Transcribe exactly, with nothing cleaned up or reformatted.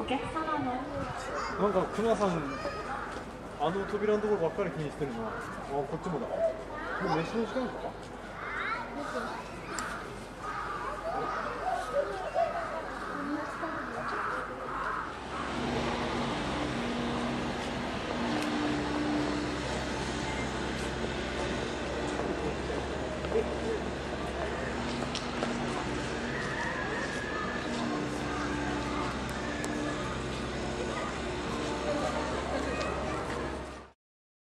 客様のなんかクマさん、あの扉のところばっかり気にしてるな。あ、こっちもだ。もう飯の時間か。